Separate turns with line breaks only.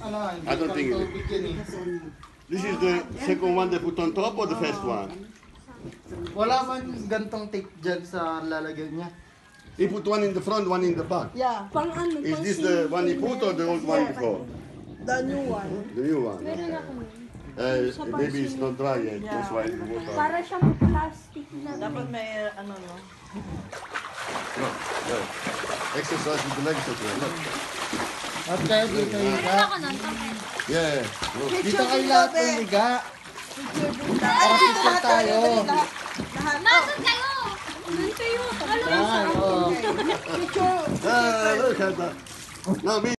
I don't think it is. This is the second one they put on top or the first one?
Wala man gantong tape dyan sa lalagyan niya.
He put one in the front, one in the back.
Yeah. Pang ano?
Is this the one he put or the old one before?
The new one.
The new one.
Meron ako nun.
Maybe it's not dry yet. That's why the water.
Para siyang plastic na.
Dapat may ano no.
No, no. Exercise with the legs as well. Look.
At kaya dito
Meron
higa.
ako nun.
Yeah. Look.
Dito kayo lahat ng higa. Para picture tayo.
Nasaan kayo? Doon kayo.
Yan, oh.
Picture.
Look at that. Now me.